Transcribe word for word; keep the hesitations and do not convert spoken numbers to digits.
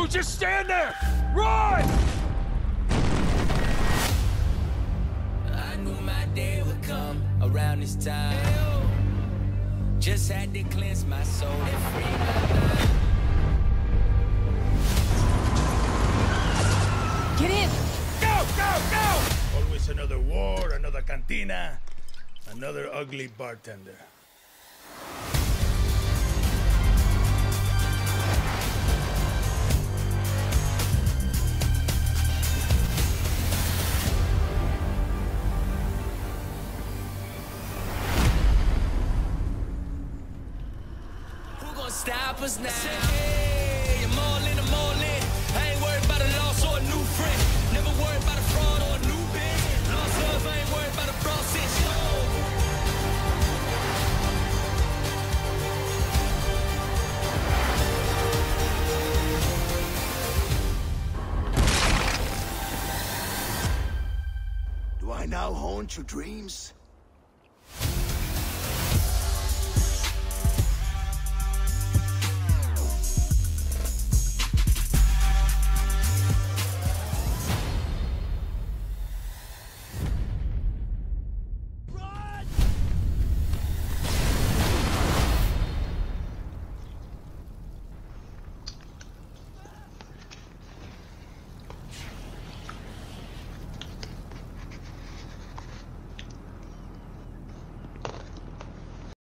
You just stand there! Run! I knew my day would come around this time. Just had to cleanse my soul and free my mind. Get in! Go, go, go! Always another war, another cantina, another ugly bartender. Stop us now. Hey, I'm all in, I'm all in. I ain't worried about a loss or a new friend. Never worried about a fraud or a new bid. Lost love, I ain't worried about a process. Do I now haunt your dreams?